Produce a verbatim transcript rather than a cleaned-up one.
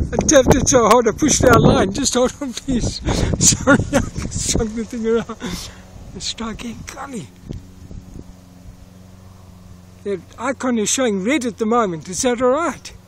I tapped it so hard I pushed our line. Just hold on, please. Sorry, I swung the thing around. Let's try again. Golly. The icon is showing red at the moment. Is that alright?